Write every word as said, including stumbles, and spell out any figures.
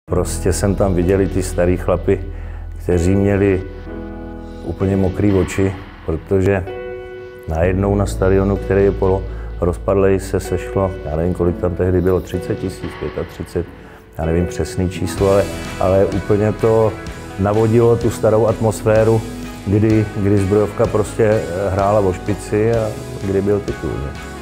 Prostě jsem tam viděl ty starý chlapy, kteří měli úplně mokrý oči, protože najednou na stadionu, který je polo rozpadlej, se sešlo, já nevím, kolik tam tehdy bylo, třicet tisíc, třicet pět, já nevím přesný číslo, ale, ale úplně to navodilo tu starou atmosféru, kdy, kdy Zbrojovka prostě hrála o špici a kdy byl titul.